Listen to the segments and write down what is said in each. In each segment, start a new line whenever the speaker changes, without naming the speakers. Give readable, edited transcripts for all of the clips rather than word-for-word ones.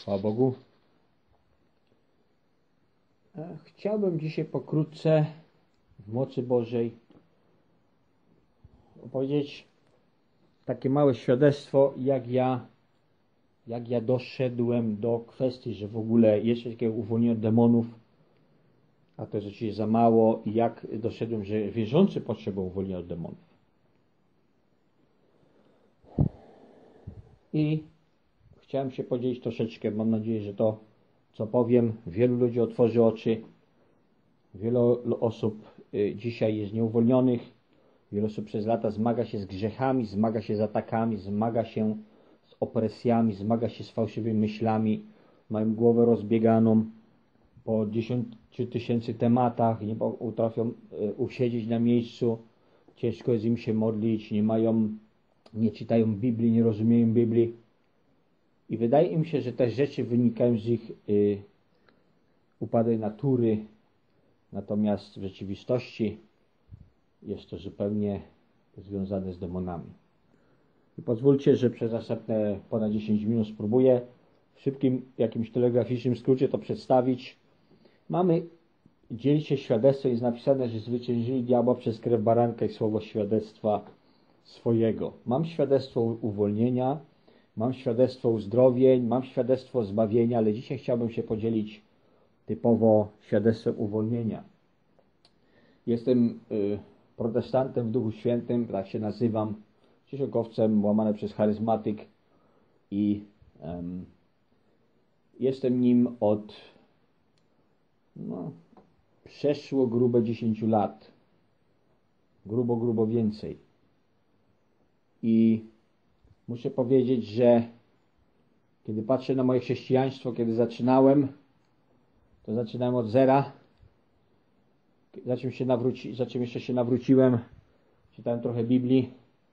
Chwała Bogu. Chciałbym dzisiaj pokrótce w mocy Bożej opowiedzieć takie małe świadectwo, jak ja doszedłem do kwestii, że w ogóle jest takie uwolnienie od demonów, a to rzeczywiście za mało, i jak doszedłem, że wierzący potrzebują uwolnienia od demonów. I chciałem się podzielić troszeczkę, mam nadzieję, że to, co powiem, wielu ludzi otworzy oczy. Wielu osób dzisiaj jest nieuwolnionych. Wiele osób przez lata zmaga się z grzechami, zmaga się z atakami, zmaga się z opresjami, zmaga się z fałszywymi myślami. Mają głowę rozbieganą po 10 000 tematach, nie potrafią usiedzieć na miejscu. Ciężko jest im się modlić, nie czytają Biblii, nie rozumieją Biblii. I wydaje im się, że te rzeczy wynikają z ich upadłej natury. Natomiast w rzeczywistości jest to zupełnie związane z demonami. I pozwólcie, że przez następne ponad 10 minut spróbuję w szybkim, jakimś telegraficznym skrócie to przedstawić. Dzielić się świadectwem, jest napisane, że zwyciężyli diabła przez krew baranka i słowo świadectwa swojego. Mam świadectwo uwolnienia, mam świadectwo uzdrowień, mam świadectwo zbawienia, ale dzisiaj chciałbym się podzielić typowo świadectwem uwolnienia. Jestem protestantem w Duchu Świętym, tak się nazywam, ciesiokowcem, łamane przez charyzmatyk i jestem nim od przeszło grube 10 lat. Grubo więcej. I muszę powiedzieć, że kiedy patrzę na moje chrześcijaństwo, kiedy zaczynałem, to zaczynałem od zera. Zaczym jeszcze się nawróciłem, czytałem trochę Biblii,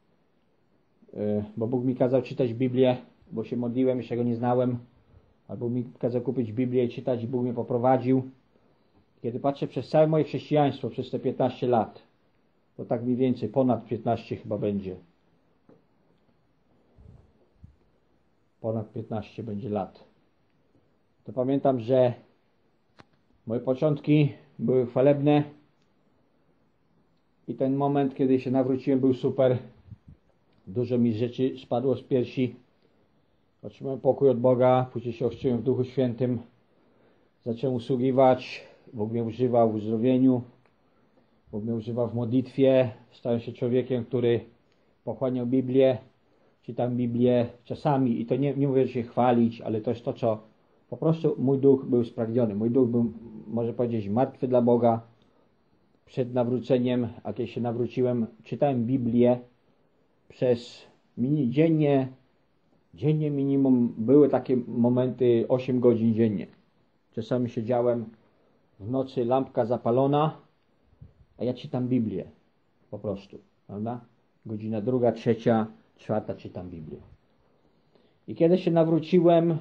bo Bóg mi kazał czytać Biblię, bo się modliłem, jeszcze go nie znałem, albo mi kazał kupić Biblię i czytać, i Bóg mnie poprowadził. Kiedy patrzę przez całe moje chrześcijaństwo, przez te 15 lat, to tak mniej więcej, ponad 15 chyba będzie. Ponad 15 będzie lat. To pamiętam, że moje początki były chwalebne i ten moment, kiedy się nawróciłem, był super. Dużo mi rzeczy spadło z piersi. Otrzymałem pokój od Boga, później się ochrzciłem w Duchu Świętym. Zacząłem usługiwać, Bóg mnie używał w uzdrowieniu, Bóg mnie używał w modlitwie. Stałem się człowiekiem, który pochłaniał Biblię, czytam Biblię czasami i to nie mówię, że się chwalić, ale to jest to, co po prostu mój duch był spragniony. Mój duch był, może powiedzieć, martwy dla Boga. Przed nawróceniem, a kiedy się nawróciłem, czytałem Biblię przez dziennie minimum, były takie momenty 8 godzin dziennie. Czasami siedziałem w nocy, lampka zapalona, a ja czytam Biblię. Po prostu, prawda? Godzina 2, 3, 4 czytam Biblię. I kiedy się nawróciłem,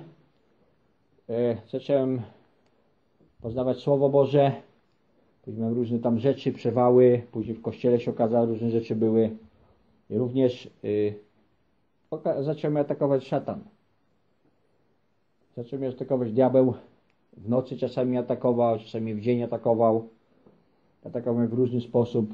zacząłem poznawać Słowo Boże. Później miałem różne tam rzeczy, przewały. Później w kościele się okazało, różne rzeczy były. I również zaczął mnie atakować szatan. Zaczął mnie atakować diabeł. W nocy czasami mnie atakował, czasami w dzień atakował. Atakował mnie w różny sposób.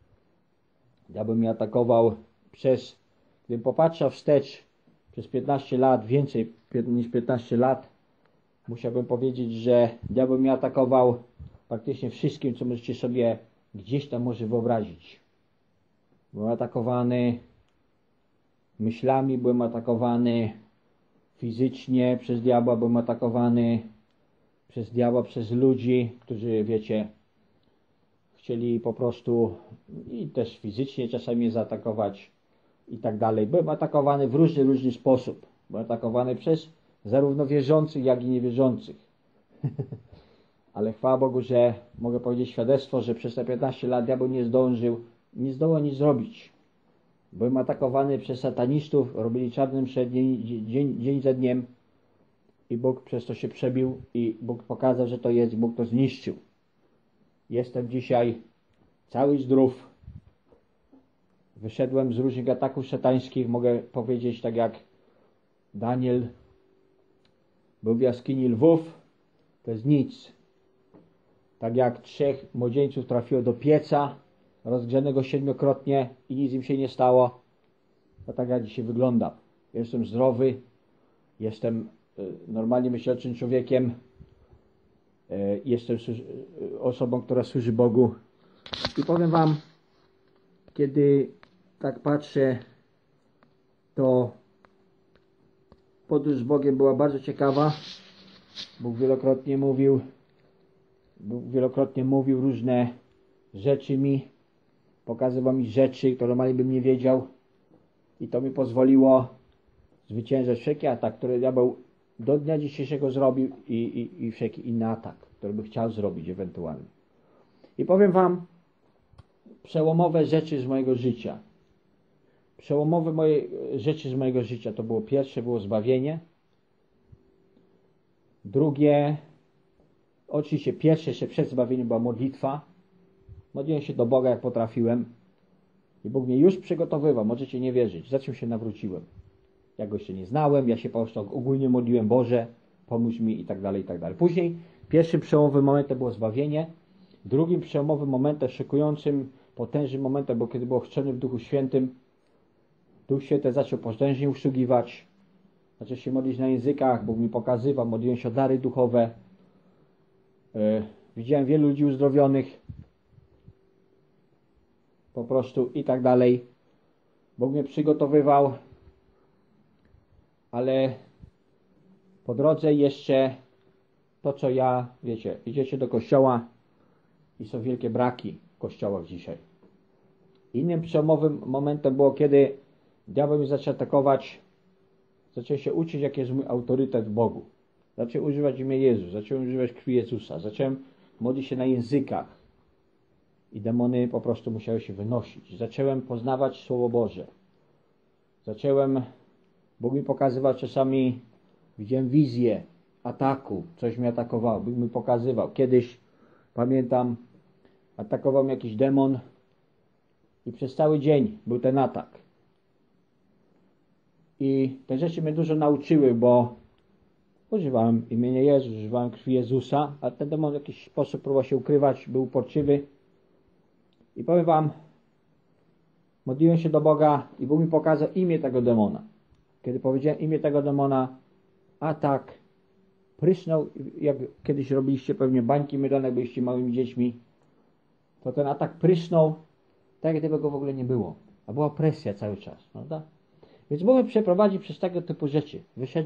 Diabeł mnie atakował gdybym popatrzał wstecz przez 15 lat, więcej niż 15 lat, musiałbym powiedzieć, że diabeł mnie atakował praktycznie wszystkim, co możecie sobie gdzieś tam może wyobrazić. Byłem atakowany myślami, byłem atakowany fizycznie przez diabła, byłem atakowany przez diabła, przez ludzi, którzy, wiecie, chcieli po prostu i też fizycznie czasami mnie zaatakować i tak dalej. Byłem atakowany w różny sposób. Byłem atakowany przez zarówno wierzących, jak i niewierzących. Ale chwała Bogu, że mogę powiedzieć świadectwo, że przez te 15 lat diabeł nie zdołał nic zrobić. Byłem atakowany przez satanistów, robili czarnym msze dzień za dniem i Bóg przez to się przebił i Bóg pokazał, że to jest, Bóg to zniszczył. Jestem dzisiaj cały zdrów. Wyszedłem z różnych ataków szatańskich, mogę powiedzieć tak jak Daniel był w jaskini lwów, to jest nic. Tak jak 3 młodzieńców trafiło do pieca, rozgrzanego 7-krotnie i nic im się nie stało, to tak jak dzisiaj wyglądam. Jestem zdrowy, jestem normalnie myślącym człowiekiem, jestem osobą, która służy Bogu. I powiem wam, kiedy tak patrzę, to podróż z Bogiem była bardzo ciekawa. Bóg wielokrotnie mówił różne rzeczy mi, pokazywał mi rzeczy, które normalnie bym nie wiedział, i to mi pozwoliło zwyciężać wszelki atak, który diabeł do dnia dzisiejszego zrobił, i wszelki inny atak, który by chciał zrobić ewentualnie. I powiem wam, przełomowe rzeczy z mojego życia. Przełomowe rzeczy z mojego życia to było: pierwsze było zbawienie, drugie, oczywiście pierwsze jeszcze przed zbawieniem, była modlitwa. Modliłem się do Boga jak potrafiłem i Bóg mnie już przygotowywał, możecie nie wierzyć, za czym się nawróciłem. Ja go jeszcze nie znałem, ja się po prostu ogólnie modliłem: Boże, pomóż mi, i tak dalej, i tak dalej. Później pierwszym przełomowym momentem było zbawienie, drugim przełomowym momentem, szykującym, potężnym momentem, bo kiedy było chrzczony w Duchu Świętym, Duch Święty zaczął potężnie usługiwać, zaczął się modlić na językach, Bóg mi pokazywał, modliłem się o dary duchowe, widziałem wielu ludzi uzdrowionych, po prostu, i tak dalej. Bóg mnie przygotowywał, ale po drodze jeszcze to, co wiecie, idziecie do kościoła i są wielkie braki w kościołach dzisiaj. Innym przełomowym momentem było, kiedy diabeł mnie zaczął atakować. Zacząłem się uczyć, jaki jest mój autorytet w Bogu. Zacząłem używać imię Jezus, zacząłem używać krwi Jezusa, zacząłem modlić się na językach i demony po prostu musiały się wynosić. Zacząłem poznawać Słowo Boże. Bóg mi pokazywał czasami, widziałem wizję ataku, coś mnie atakowało, Bóg mi pokazywał. Kiedyś, pamiętam, atakował mnie jakiś demon i przez cały dzień był ten atak. I te rzeczy mnie dużo nauczyły, bo używałem imienia Jezus, używałem krwi Jezusa, a ten demon w jakiś sposób próbował się ukrywać, był uporczywy. I powiem wam, modliłem się do Boga i Bóg mi pokazał imię tego demona. Kiedy powiedziałem imię tego demona, atak prysnął, jak kiedyś robiliście pewnie bańki mydlane, jak byliście małymi dziećmi, to ten atak prysnął, tak jak gdyby go w ogóle nie było. A była presja cały czas, prawda? Więc Bóg mnie przeprowadzi przez tego typu rzeczy.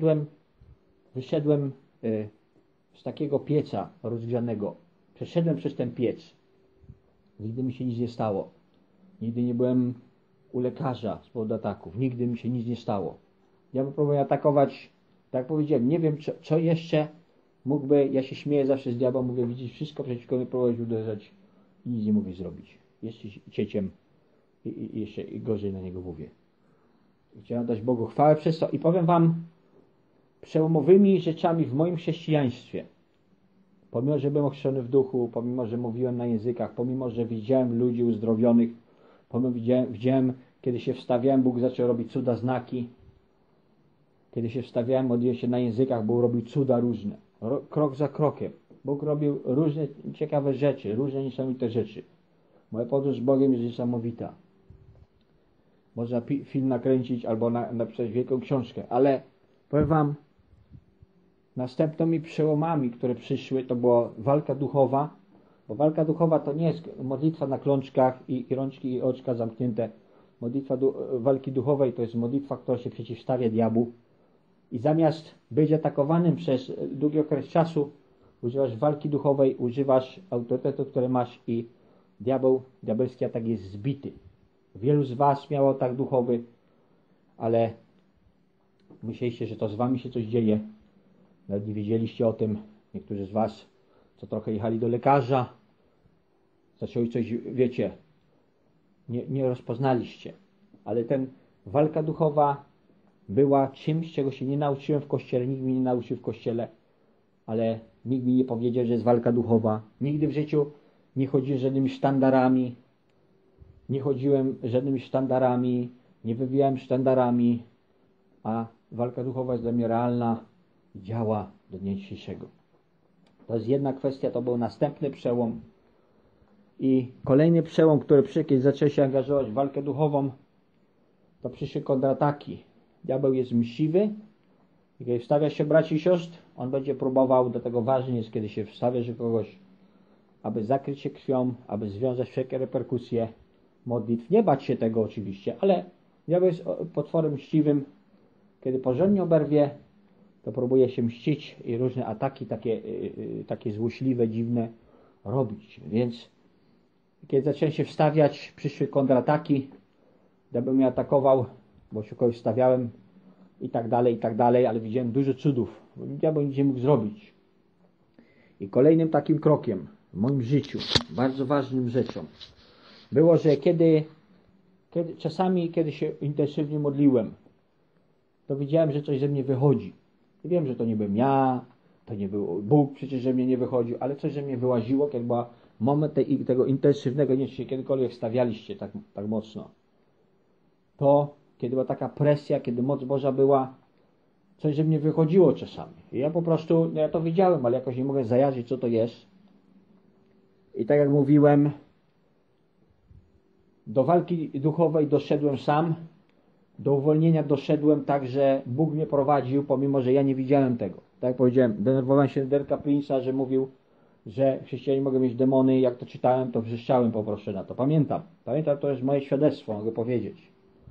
Wyszedłem z takiego pieca rozgrzanego. Przeszedłem przez ten piec. Nigdy mi się nic nie stało. Nigdy nie byłem u lekarza z powodu ataków. Nigdy mi się nic nie stało. Ja bym próbował atakować, tak jak powiedziałem, nie wiem co jeszcze mógłby, ja się śmieję zawsze z diabła, mówię: widzisz, wszystko przeciwko mnie próbować uderzać i nic nie mógł zrobić. Jeszcze cieciem i jeszcze gorzej na niego mówię. Chciałem dać Bogu chwałę przez to i powiem wam, przełomowymi rzeczami w moim chrześcijaństwie, pomimo że byłem ochrzczony w duchu, pomimo że mówiłem na językach, pomimo że widziałem ludzi uzdrowionych, pomimo widziałem, kiedy się wstawiałem, Bóg zaczął robić cuda, znaki. Kiedy się wstawiałem, modliłem się na językach, Bóg robił cuda różne, krok za krokiem. Bóg robił różne ciekawe rzeczy, różne niesamowite rzeczy. Moja podróż z Bogiem jest niesamowita. Można film nakręcić albo napisać wielką książkę, ale powiem wam, następnymi przełomami, które przyszły, to była walka duchowa, bo walka duchowa to nie jest modlitwa na klączkach i rączki i oczka zamknięte. Modlitwa walki duchowej to jest modlitwa, która się przeciwstawia diabłu i zamiast być atakowanym przez długi okres czasu, używasz walki duchowej, używasz autorytetu, który masz, i diabelski atak jest zbity. Wielu z was miało atak duchowy, ale myśleliście, że to z wami się coś dzieje. Nawet nie wiedzieliście o tym. Niektórzy z was, co trochę jechali do lekarza, zaczęli coś, wiecie, nie rozpoznaliście. Ale walka duchowa była czymś, czego się nie nauczyłem w kościele. Nikt mnie nie nauczył w kościele, ale nikt mi nie powiedział, że jest walka duchowa. Nigdy w życiu nie chodziłem żadnymi sztandarami. Nie wywijałem sztandarami, a walka duchowa jest dla mnie realna. działa do dnia dzisiejszego. To jest jedna kwestia, to był następny przełom. I kolejny przełom, który przyszedł, kiedy zacząłem się angażować w walkę duchową, to przyszły kontrataki. Diabeł jest mściwy i kiedy wstawia się braci i siostr, on będzie próbował, do tego ważne jest, kiedy się wstawia się kogoś, aby zakryć się krwią, aby związać wszelkie reperkusje modlitw. Nie bać się tego oczywiście, ale diabeł jest potworem mściwym. Kiedy porządnie oberwie, to próbuje się mścić i różne ataki takie złośliwe, dziwne robić. Więc kiedy zacząłem się wstawiać, przyszły kontrataki, diabeł mnie atakował, bo się kogoś wstawiałem i tak dalej, ale widziałem dużo cudów, bo diabeł nic nie mógł zrobić. I kolejnym takim krokiem w moim życiu, bardzo ważnym rzeczą, było, że czasami, kiedy się intensywnie modliłem, to widziałem, że coś ze mnie wychodzi. I wiem, że to nie byłem ja, to nie był Bóg przecież, że mnie nie wychodził, ale coś ze mnie wyłaziło, kiedy był moment tego intensywnego, nie wiem, czy się kiedykolwiek stawialiście tak mocno. To, kiedy była taka presja, kiedy moc Boża była, coś ze mnie wychodziło czasami. I ja po prostu, ja to widziałem, ale jakoś nie mogę zajarzyć, co to jest. I tak jak mówiłem, do walki duchowej doszedłem sam, do uwolnienia doszedłem tak, że Bóg mnie prowadził, pomimo że ja nie widziałem tego. Tak jak powiedziałem, denerwowałem się Derka Prince'a, że mówił, że chrześcijanie mogą mieć demony. Jak to czytałem, to wrzeszczałem po prostu na to. Pamiętam, to jest moje świadectwo, mogę powiedzieć.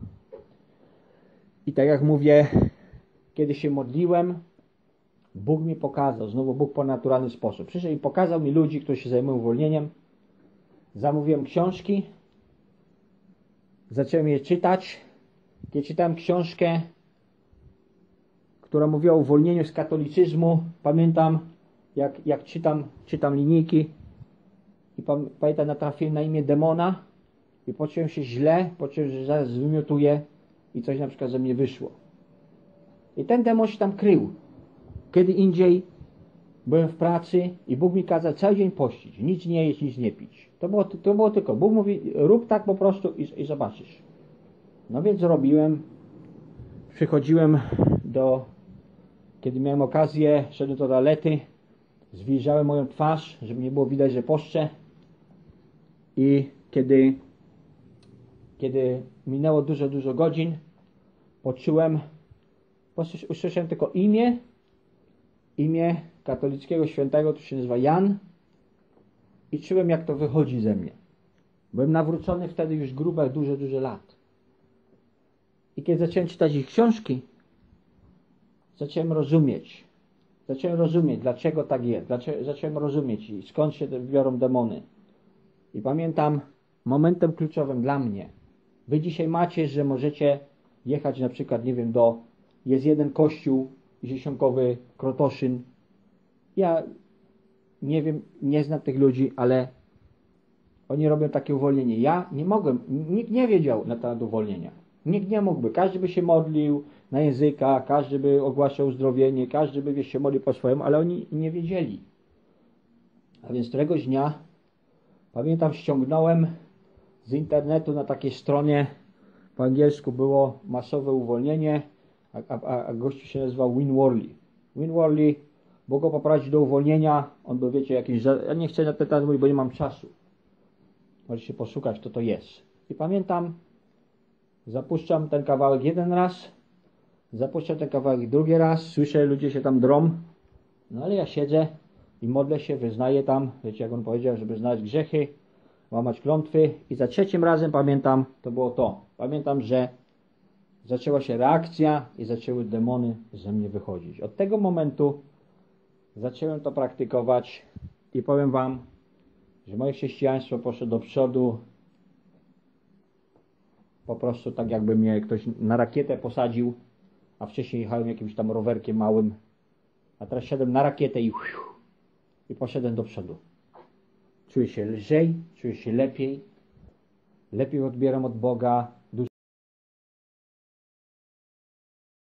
I tak jak mówię, kiedy się modliłem, Bóg mi pokazał, znowu Bóg po naturalny sposób. Przyszedł i pokazał mi ludzi, którzy się zajmują uwolnieniem. Zamówiłem książki, zacząłem je czytać. Kiedy czytałem książkę, która mówiła o uwolnieniu z katolicyzmu, pamiętam, jak czytam linijki i pamiętam, natrafiłem na imię demona i poczułem się źle, poczułem, że zaraz zwymiotuję i coś na przykład ze mnie wyszło. I ten demon się tam krył. Kiedy indziej byłem w pracy i Bóg mi kazał cały dzień pościć, nic nie jeść, nic nie pić. To było tylko, Bóg mówi, rób tak po prostu i zobaczysz. No więc robiłem, przychodziłem kiedy miałem okazję, szedłem do toalety, zwilżałem moją twarz, żeby nie było widać, że poszczę. I kiedy minęło dużo godzin, usłyszałem tylko imię katolickiego świętego, to się nazywa Jan, i czułem, jak to wychodzi ze mnie. Byłem nawrócony wtedy już grube, dużo lat. I kiedy zacząłem czytać ich książki, zacząłem rozumieć, dlaczego tak jest. Zacząłem rozumieć, skąd się biorą demony. I pamiętam, momentem kluczowym dla mnie, wy dzisiaj macie, że możecie jechać na przykład, nie wiem, jest jeden kościół dziesiątkowy, Krotoszyn. Ja nie wiem, nie znam tych ludzi, ale oni robią takie uwolnienie. Ja nie mogłem, nikt nie wiedział na temat uwolnienia. Nikt nie mógłby, każdy by się modlił na językach, każdy by ogłaszał uzdrowienie, każdy by się modlił po swojemu, ale oni nie wiedzieli. A więc któregoś dnia, pamiętam, ściągnąłem z internetu na takiej stronie, po angielsku było masowe uwolnienie, a gościu się nazywał Win Worley. Win Worley, bo go poprowadzić do uwolnienia, on był, wiecie, jakiś, ja nie chcę na ten temat mówić, bo nie mam czasu. Możecie poszukać, kto to jest. I pamiętam, zapuszczam ten kawałek jeden raz, zapuszczam ten kawałek drugi raz, słyszę, ludzie się tam drą, no ale ja siedzę i modlę się, wyznaję tam, wiecie, jak on powiedział, żeby znać grzechy, łamać klątwy, i za trzecim razem pamiętam, to było to. Pamiętam, że zaczęła się reakcja i zaczęły demony ze mnie wychodzić. Od tego momentu zacząłem to praktykować i powiem wam, że moje chrześcijaństwo poszło do przodu po prostu tak, jakby mnie ktoś na rakietę posadził, a wcześniej jechałem jakimś tam rowerkiem małym, a teraz siadłem na rakietę i poszedłem do przodu. Czuję się lżej, czuję się lepiej odbieram od Boga,